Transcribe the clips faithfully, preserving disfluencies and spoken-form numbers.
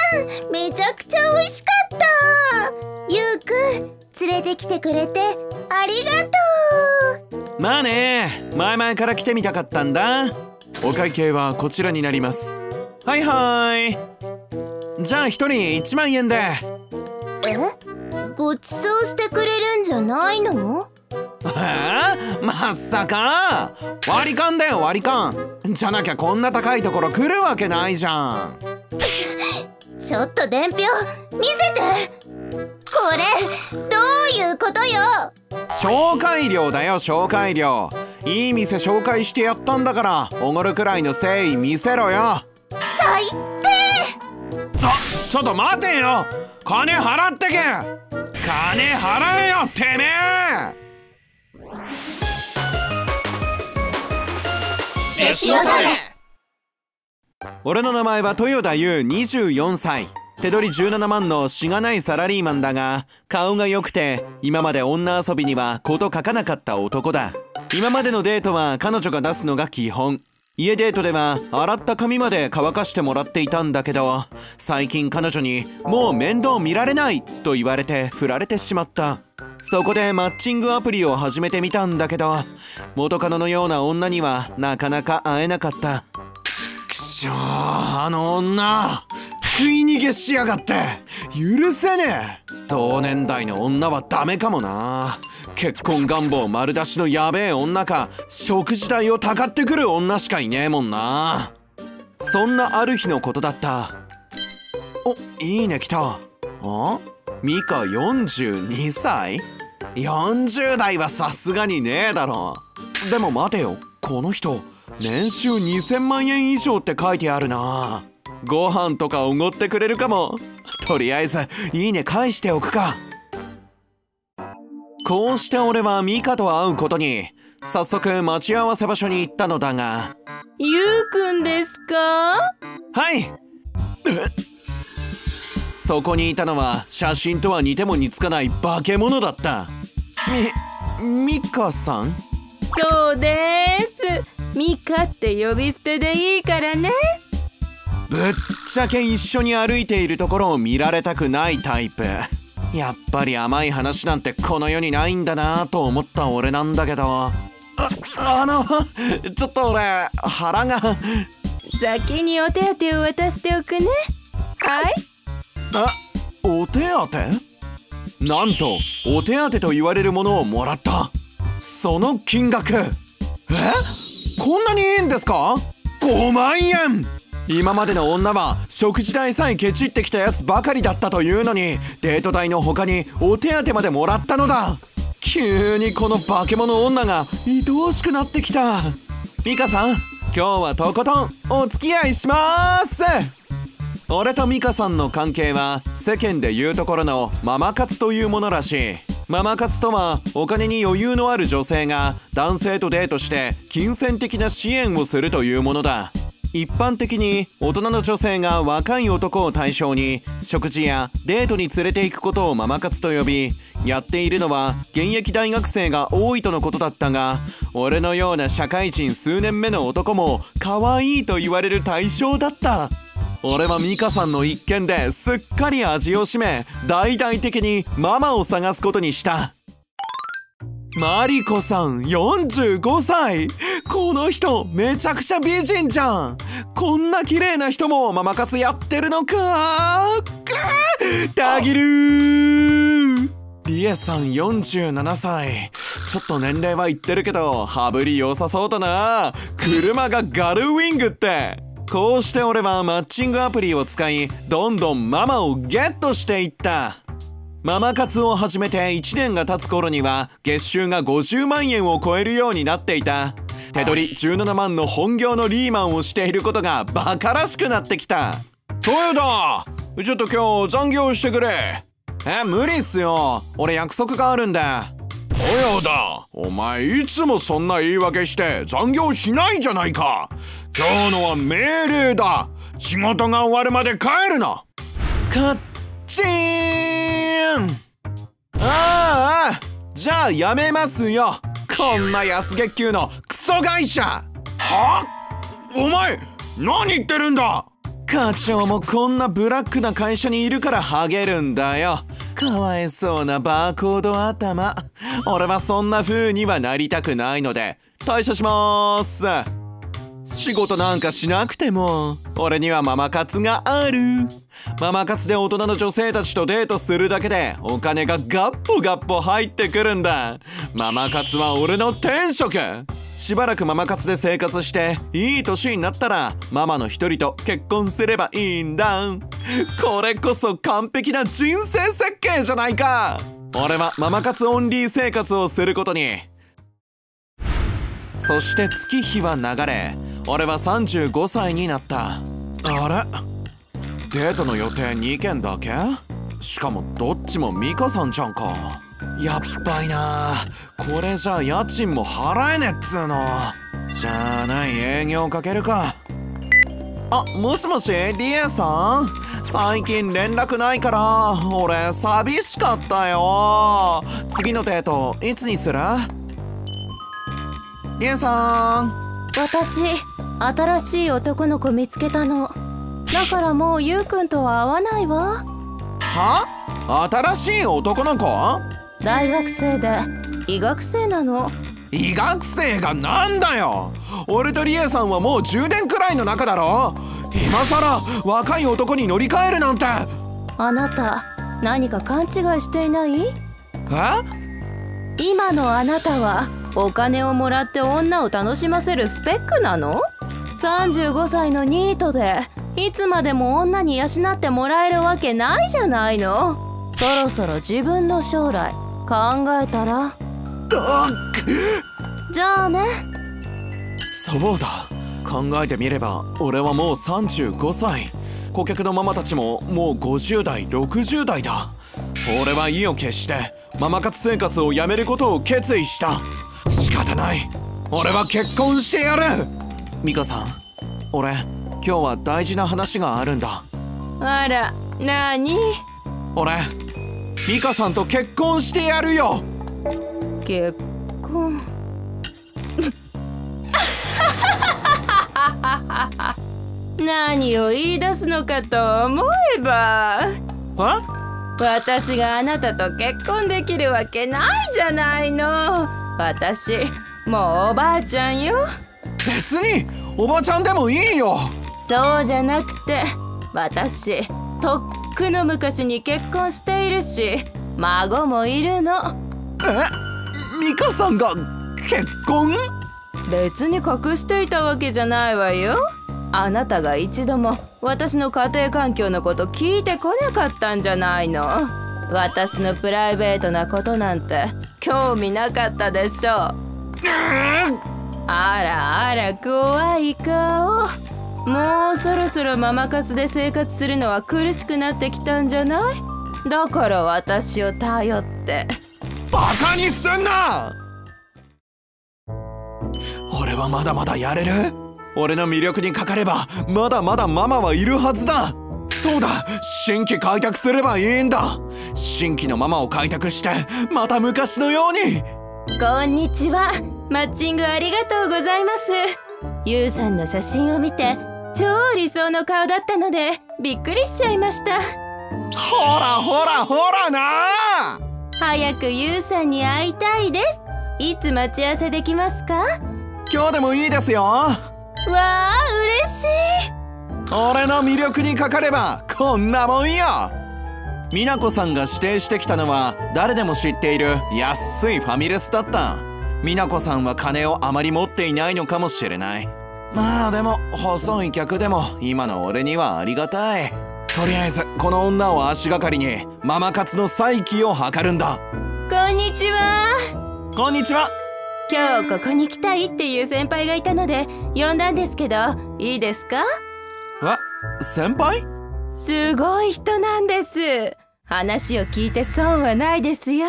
ん、めちゃくちゃ美味しかった。ゆうくん、連れてきてくれてありがとう。 まあね、前々から来てみたかったんだ。お会計はこちらになります。はいはい。じゃあ一人いちまんえんで。 え？ごちそうしてくれるんじゃないの？ えー、まさか。割り勘だよ割り勘。じゃなきゃこんな高いところ来るわけないじゃん。 ちょっと伝票見せて。これどういうことよ。 紹介料だよ紹介料。いい店紹介してやったんだからおごるくらいの誠意見せろよ。 最低。 あ、ちょっと待てよ。金払ってけ。金払えよてめえ。 飯の種。 俺の名前は豊田優にじゅうよんさい。手取りじゅうななまんのしがないサラリーマンだが、顔が良くて今まで女遊びには事欠かなかった男だ。今までのデートは彼女が出すのが基本。家デートでは洗った髪まで乾かしてもらっていたんだけど、最近彼女にもう面倒見られないと言われて振られてしまった。そこでマッチングアプリを始めてみたんだけど、元カノのような女にはなかなか会えなかった。ちくしょう、あの女食い逃げしやがって許せねえ。同年代の女はダメかもな。結婚願望丸出しのやべえ女か、食事代をたかってくる女しかいねえもんな。そんなある日のことだった。お、いいね来た。あ、ミカよんじゅうにさい？ よんじゅう 代はさすがにねえだろ。でも待てよ、この人年収にせんまんえん以上って書いてあるな。ご飯とかおごってくれるかも。とりあえずいいね返しておくか。こうして俺はミカと会うことに。早速待ち合わせ場所に行ったのだが。 ゆうくんですか？ はい。そこにいたのは写真とは似ても似つかない化け物だった。み、ミカさん？ そうです。ミカって呼び捨てでいいからね。 ぶっちゃけ一緒に歩いているところを見られたくないタイプ。やっぱり甘い話なんてこの世にないんだなと思った俺なんだけど、あ、あのちょっと俺腹が。 先にお手当を渡しておくね。はい。 あ、お手当？なんとお手当と言われるものをもらった。その金額、え、こんなにいいんですか？ごまんえん。今までの女は食事代さえケチってきたやつばかりだったというのに、デート代の他にお手当までもらったのだ。急にこの化け物女が愛おしくなってきた。ミカさん、今日はとことんお付き合いします。俺とミカさんの関係は世間でいうところのママ活というものらしい。ママ活とはお金に余裕のある女性が男性とデートして金銭的な支援をするというものだ。一般的に大人の女性が若い男を対象に食事やデートに連れて行くことをママ活と呼び、やっているのは現役大学生が多いとのことだったが、俺のような社会人数年目の男も可愛いと言われる対象だった。俺はミカさんの一件ですっかり味を占め、大々的にママを探すことにした。マリコさんよんじゅうごさい。この人めちゃくちゃ美人じゃん。こんな綺麗な人もママ活やってるのか。たぎるー。リエさんよんじゅうななさい。ちょっと年齢は言ってるけど羽振り良さそうだな。車がガルウィングって。こうして俺はマッチングアプリを使い、どんどんママをゲットしていった。ママ活を始めていちねんが経つ頃には月収がごじゅうまんえんを超えるようになっていた。手取りじゅうななまんの本業のリーマンをしていることがバカらしくなってきた。豊田、ちょっと今日残業してくれ。え、無理っすよ。俺約束があるんだ。豊田、お前いつもそんな言い訳して残業しないじゃないか。今日のは命令だ。仕事が終わるまで帰るな。カッチーン。ああ、じゃあやめますよ。こんな安月給のクソ会社。は？お前何言ってるんだ。 課長もこんなブラックな会社にいるからハゲるんだよ。かわいそうなバーコード頭。俺はそんな風にはなりたくないので退社しまーす。仕事なんかしなくても俺にはママ活がある。ママ活で大人の女性たちとデートするだけでお金がガッポガッポ入ってくるんだ。ママ活は俺の天職。しばらくママ活で生活していい年になったらママの一人と結婚すればいいんだ。これこそ完璧な人生設計じゃないか。俺はママ活オンリー生活をすることに。そして月日は流れ、俺はさんじゅうごさいになった。あれ、デートの予定にけんだけ？しかもどっちもミカさんじゃんか。やっばいな。これじゃあ家賃も払えねっつーの。じゃあない営業かけるか。あ、もしもしリエさん、最近連絡ないから俺寂しかったよ。次のデートいつにする？リエさん。 私新しい男の子見つけたの。だからもうゆうくんとは会わないわ。 は？新しい男の子？ 大学生で医学生なの。 医学生がなんだよ。俺とリエさんはもうじゅうねんくらいの仲だろ。今さら若い男に乗り換えるなんて。 あなた何か勘違いしていない？ え？ 今のあなたはお金をもらって女を楽しませるスペックなの？さんじゅうごさいのニートでいつまでも女に養ってもらえるわけないじゃないの。そろそろ自分の将来考えたら？じゃあね。 そうだ、考えてみれば俺はもうさんじゅうごさい。顧客のママたちももうごじゅうだいろくじゅうだいだ。俺は意を決してママ活生活をやめることを決意した。仕方ない、俺は結婚してやる。ミカさん、俺今日は大事な話があるんだ。 あら、なに？ 俺ミカさんと結婚してやるよ。 結婚何を言い出すのかと思えば、私があなたと結婚できるわけないじゃないの。私もうおばあちゃんよ。 別におばちゃんでもいいよ。 そうじゃなくて、私とっくの昔に結婚しているし孫もいるの。 え、ミカさんが結婚？ 別に隠していたわけじゃないわよ。あなたが一度も私の家庭環境のこと聞いてこなかったんじゃないの。私のプライベートなことなんて興味なかったでしょ。あらあら、怖い顔。もうそろそろママ活で生活するのは苦しくなってきたんじゃない？だから私を頼って。 バカにすんな。俺はまだまだやれる。俺の魅力にかかればまだまだママはいるはずだ。そうだ、新規開拓すればいいんだ。新規のママを開拓してまた昔のように。 こんにちは。マッチングありがとうございます。ゆうさんの写真を見て超理想の顔だったのでびっくりしちゃいました。 ほらほらほらな。 早くゆうさんに会いたいです。いつ待ち合わせできますか？ 今日でもいいですよ。わあ、嬉しい。 俺の魅力にかかればこんなもんよ。美奈子さんが指定してきたのは誰でも知っている安いファミレスだった。美奈子さんは金をあまり持っていないのかもしれない。まあでも細い客でも今の俺にはありがたい。とりあえずこの女を足がかりにママ活の再起を図るんだ。 こんにちは。 こんにちは。 今日ここに来たいっていう先輩がいたので呼んだんですけど、いいですか？ え、先輩？ すごい人なんです。話を聞いて損はないですよ。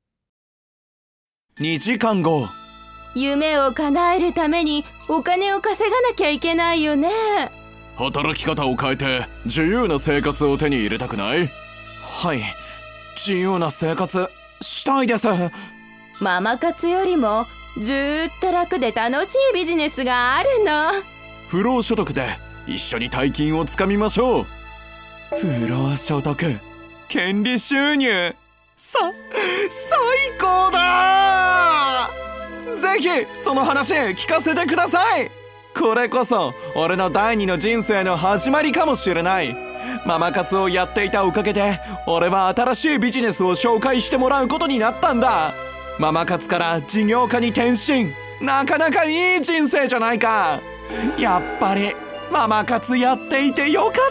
にじかんご。 夢を叶えるためにお金を稼がなきゃいけないよね。 働き方を変えて自由な生活を手に入れたくない？はい、自由な生活したいです。 ママ活よりもずーっと楽で楽しいビジネスがあるの。 不労所得で一緒に大金をつかみましょう。不労所得、権利収入、さ最高だ。ぜひその話聞かせてください。これこそ俺の第二の人生の始まりかもしれない。ママ活をやっていたおかげで俺は新しいビジネスを紹介してもらうことになったんだ。ママ活から事業家に転身、なかなかいい人生じゃないか。やっぱりママ活やっていてよかった。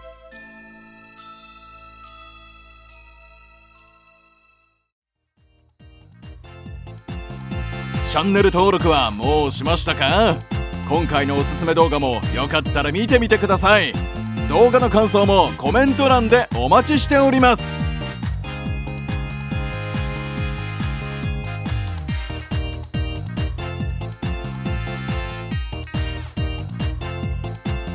チャンネル登録はもうしましたか？今回のおすすめ動画もよかったら見てみてください。動画の感想もコメント欄でお待ちしております。